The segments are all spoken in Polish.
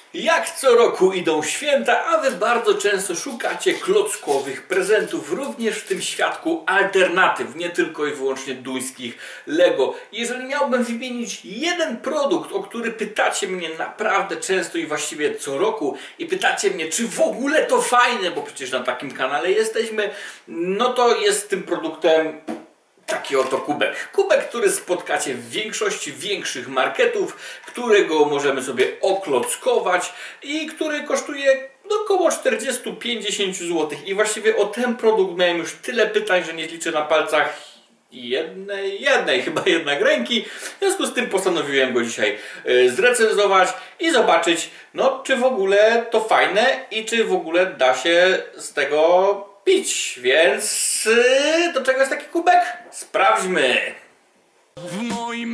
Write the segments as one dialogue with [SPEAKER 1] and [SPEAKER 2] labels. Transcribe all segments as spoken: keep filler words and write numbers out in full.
[SPEAKER 1] Jak co roku idą święta, a wy bardzo często szukacie klockowych prezentów, również w tym świadku alternatyw, nie tylko i wyłącznie duńskich Lego. Jeżeli miałbym wymienić jeden produkt, o który pytacie mnie naprawdę często i właściwie co roku i pytacie mnie, czy w ogóle to fajne, bo przecież na takim kanale jesteśmy, no to jest tym produktem taki oto kubek. Kubek, który spotkacie w większości większych marketów, którego możemy sobie oklockować i który kosztuje około czterdzieści do pięćdziesięciu złotych. I właściwie o ten produkt miałem już tyle pytań, że nie liczę na palcach jednej, jednej chyba jednak ręki. W związku z tym postanowiłem go dzisiaj yy, zrecenzować i zobaczyć, no czy w ogóle to fajne i czy w ogóle da się z tego pić, więc yy, do czego jest taki kubek? Sprawdźmy!
[SPEAKER 2] W moim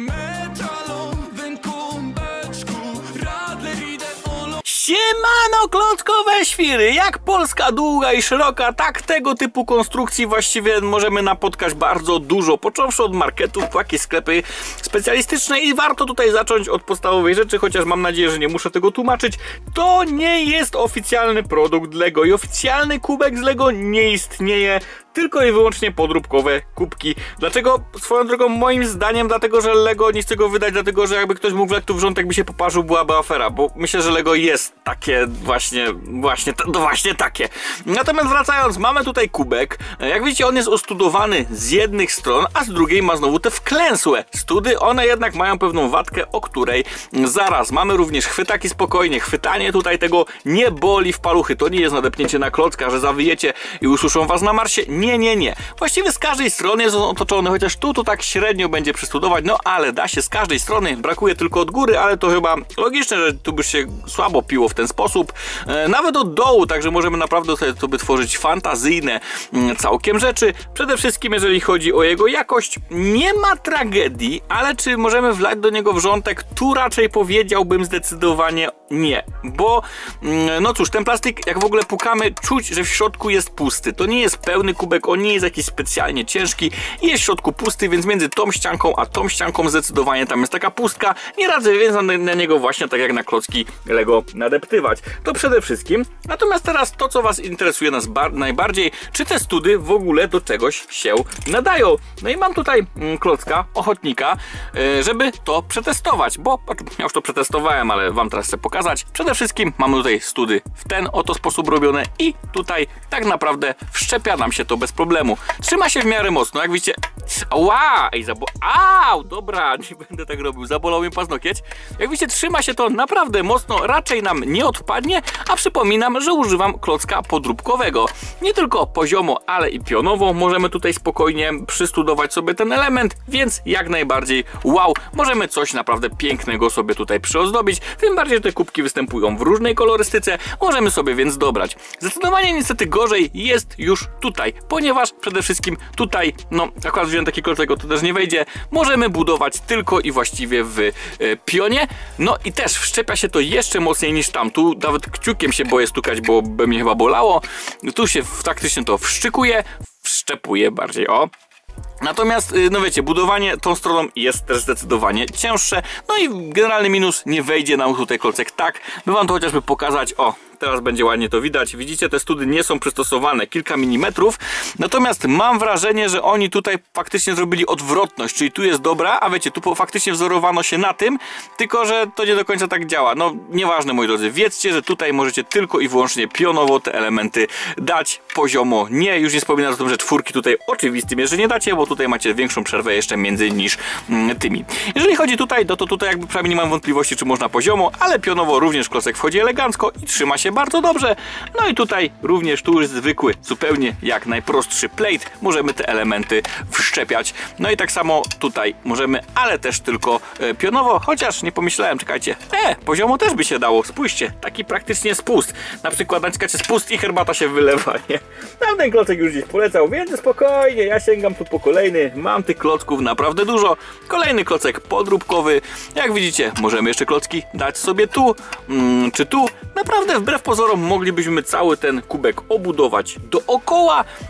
[SPEAKER 2] metalowym kubeczku Radler ideolo...
[SPEAKER 1] Siemano klockowe świry! Jak Polska długa i szeroka, tak tego typu konstrukcji właściwie możemy napotkać bardzo dużo. Począwszy od marketów, po jakieś sklepy specjalistyczne i warto tutaj zacząć od podstawowej rzeczy, chociaż mam nadzieję, że nie muszę tego tłumaczyć. To nie jest oficjalny produkt Lego i oficjalny kubek z Lego nie istnieje. Tylko i wyłącznie podróbkowe kubki. Dlaczego? Swoją drogą moim zdaniem dlatego, że Lego nie chce go wydać, dlatego, że jakby ktoś mógł wleć tu wrzątek, jakby się poparzył, byłaby afera, bo myślę, że Lego jest takie właśnie, właśnie, to właśnie takie. Natomiast wracając, mamy tutaj kubek. Jak widzicie, on jest ostudowany z jednych stron, a z drugiej ma znowu te wklęsłe study. One jednak mają pewną wadkę, o której zaraz. Mamy również chwytaki spokojnie. Chwytanie tutaj tego nie boli w paluchy. To nie jest nadepnięcie na klocka, że zawyjecie i usłyszą was na marsie. Nie, nie, nie. Właściwie z każdej strony jest on otoczony, chociaż tu to tak średnio będzie przystudować, no ale da się z każdej strony. Brakuje tylko od góry, ale to chyba logiczne, że tu by się słabo piło w ten sposób. E, nawet od dołu, także możemy naprawdę sobie to by tworzyć fantazyjne m, całkiem rzeczy. Przede wszystkim jeżeli chodzi o jego jakość, nie ma tragedii, ale czy możemy wlać do niego wrzątek? Tu raczej powiedziałbym zdecydowanie nie, bo mm, no cóż, ten plastik, jak w ogóle pukamy, czuć, że w środku jest pusty. To nie jest pełny kubek, on nie jest jakiś specjalnie ciężki i jest w środku pusty, więc między tą ścianką a tą ścianką zdecydowanie tam jest taka pustka. Nie radzę więc na, na niego właśnie tak jak na klocki Lego nadeptywać. To przede wszystkim. Natomiast teraz to, co was interesuje nas najbardziej, czy te study w ogóle do czegoś się nadają. No i mam tutaj mm, klocka ochotnika, yy, żeby to przetestować, bo ja już to przetestowałem, ale wam teraz chcę pokazać. Przede wszystkim mamy tutaj study w ten oto sposób robione i tutaj tak naprawdę wszczepia nam się to bez problemu. Trzyma się w miarę mocno, jak widzicie. Ała! Ej, zabo... Au! Dobra, nie będę tak robił, zabolał mi paznokieć. Jak widzicie, trzyma się to naprawdę mocno, raczej nam nie odpadnie, a przypominam, że używam klocka podróbkowego. Nie tylko poziomo, ale i pionowo możemy tutaj spokojnie przystudować sobie ten element, więc jak najbardziej wow, możemy coś naprawdę pięknego sobie tutaj przyozdobić, tym bardziej, że te kubki występują w różnej kolorystyce, możemy sobie więc dobrać. Zdecydowanie niestety gorzej jest już tutaj, ponieważ przede wszystkim tutaj, no akurat wziąłem taki klocek, to też nie wejdzie, możemy budować tylko i właściwie w e, pionie, no i też wszczepia się to jeszcze mocniej niż tam, tu nawet kciukiem się boję stukać, bo by mnie chyba bolało, tu się faktycznie to wszczykuje, wszczepuje bardziej, o. Natomiast, no wiecie, budowanie tą stroną jest też zdecydowanie cięższe, no i generalny minus, nie wejdzie nam tutaj klocek tak, by wam to chociażby pokazać, o, teraz będzie ładnie to widać, widzicie, te study nie są przystosowane, kilka milimetrów, natomiast mam wrażenie, że oni tutaj faktycznie zrobili odwrotność, czyli tu jest dobra, a wiecie, tu faktycznie wzorowano się na tym, tylko że to nie do końca tak działa, no nieważne moi drodzy, wiedzcie, że tutaj możecie tylko i wyłącznie pionowo te elementy dać, poziomo nie, już nie wspominam o tym, że czwórki tutaj oczywistym jest, że nie dacie, bo tutaj macie większą przerwę jeszcze między niż mm, tymi. Jeżeli chodzi tutaj, no to tutaj jakby przynajmniej nie mam wątpliwości, czy można poziomo, ale pionowo również klocek wchodzi elegancko i trzyma się bardzo dobrze. No i tutaj również tu jest zwykły, zupełnie jak najprostszy plate. Możemy te elementy wszczepiać. No i tak samo tutaj możemy, ale też tylko e, pionowo, chociaż nie pomyślałem, czekajcie, e, poziomo też by się dało, spójrzcie, taki praktycznie spust. Na przykład naciskacie spust i herbata się wylewa, nie? Tamten klocek już gdzieś polecał, więc spokojnie, ja sięgam tu po kolejny, mam tych klocków naprawdę dużo. Kolejny klocek podróbkowy, jak widzicie, możemy jeszcze klocki dać sobie tu, mm, czy tu. Naprawdę wbrew pozorom moglibyśmy cały ten kubek obudować dookoła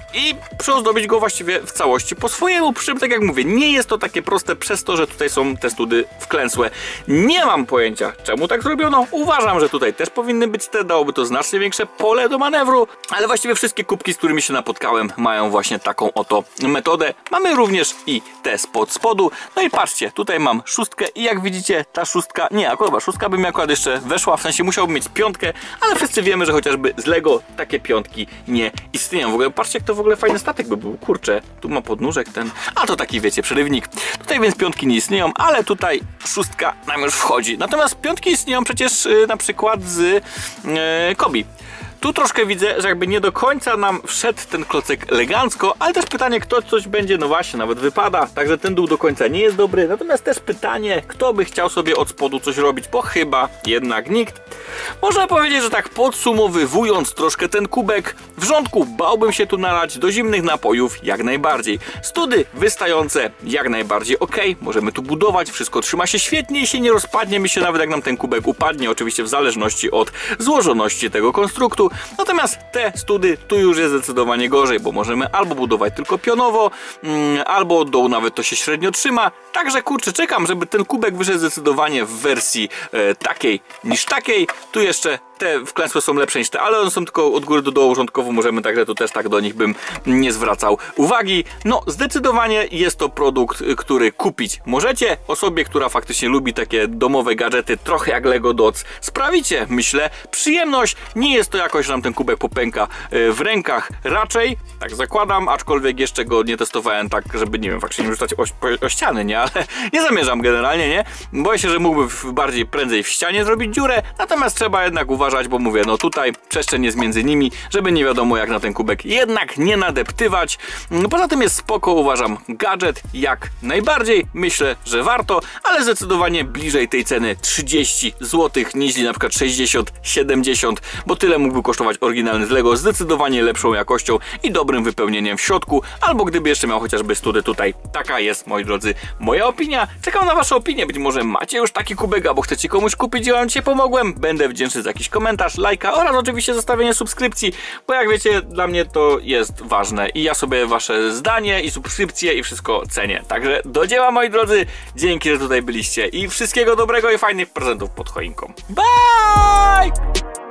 [SPEAKER 1] i przyozdobić go właściwie w całości po swojemu. Przy czym, tak jak mówię, nie jest to takie proste przez to, że tutaj są te study wklęsłe. Nie mam pojęcia, czemu tak zrobiono. Uważam, że tutaj też powinny być te, dałoby to znacznie większe pole do manewru, ale właściwie wszystkie kubki, z którymi się napotkałem, mają właśnie taką oto metodę. Mamy również i te spod spodu. No i patrzcie, tutaj mam szóstkę i jak widzicie, ta szóstka, nie, akurat szóstka by mi akurat jeszcze weszła, w sensie musiałbym mieć piątkę, ale wszyscy wiemy, że chociażby z Lego takie piątki nie istnieją. W ogóle patrzcie, jak to w ogóle fajny statek by był, kurczę, tu ma podnóżek ten, a to taki, wiecie, przerywnik. Tutaj więc piątki nie istnieją, ale tutaj szóstka nam już wchodzi. Natomiast piątki istnieją przecież yy, na przykład z yy, Kobi. Tu troszkę widzę, że jakby nie do końca nam wszedł ten klocek elegancko, ale też pytanie, kto coś będzie, no właśnie, nawet wypada, także ten dół do końca nie jest dobry. Natomiast też pytanie, kto by chciał sobie od spodu coś robić, bo chyba jednak nikt. Można powiedzieć, że tak podsumowywując troszkę ten kubek, w rządku bałbym się tu nalać do zimnych napojów jak najbardziej. Study wystające jak najbardziej ok, możemy tu budować, wszystko trzyma się świetnie i się nie rozpadnie mi się nawet jak nam ten kubek upadnie, oczywiście w zależności od złożoności tego konstruktu. Natomiast te study tu już jest zdecydowanie gorzej, bo możemy albo budować tylko pionowo, mm, albo od dołu nawet to się średnio trzyma. Także kurczę, czekam, żeby ten kubek wyszedł zdecydowanie w wersji e, takiej niż takiej. Tu jeszcze te wklęsłe są lepsze niż te, ale one są tylko od góry do dołu rządkowo możemy, także to też tak do nich bym nie zwracał uwagi. No zdecydowanie jest to produkt, który kupić możecie osobie, która faktycznie lubi takie domowe gadżety, trochę jak Lego Dots. Sprawicie, myślę, przyjemność. Nie jest to jakoś, że nam ten kubek popęka w rękach, raczej, tak zakładam, aczkolwiek jeszcze go nie testowałem tak, żeby, nie wiem, faktycznie nie rzucać o, o ściany, nie, ale nie zamierzam generalnie, nie. Boję się, że mógłby bardziej prędzej w ścianie zrobić dziurę, natomiast trzeba jednak uważać, bo mówię, no tutaj przestrzeń jest między nimi, żeby nie wiadomo jak na ten kubek jednak nie nadeptywać. Poza tym jest spoko, uważam, gadżet jak najbardziej, myślę, że warto, ale zdecydowanie bliżej tej ceny trzydzieści złotych, niż na przykład sześćdziesiąt, siedemdziesiąt, bo tyle mógłby kosztować oryginalny z Lego, zdecydowanie lepszą jakością i dobrym wypełnieniem w środku, albo gdyby jeszcze miał chociażby study tutaj. Taka jest, moi drodzy, moja opinia. Czekam na wasze opinie, być może macie już taki kubek, albo chcecie komuś kupić i wam dzisiaj pomogłem. Będę wdzięczny za jakiś komentarz, lajka oraz oczywiście zostawienie subskrypcji, bo jak wiecie, dla mnie to jest ważne i ja sobie wasze zdanie i subskrypcje i wszystko cenię. Także do dzieła, moi drodzy, dzięki, że tutaj byliście i wszystkiego dobrego i fajnych prezentów pod choinką. Bye!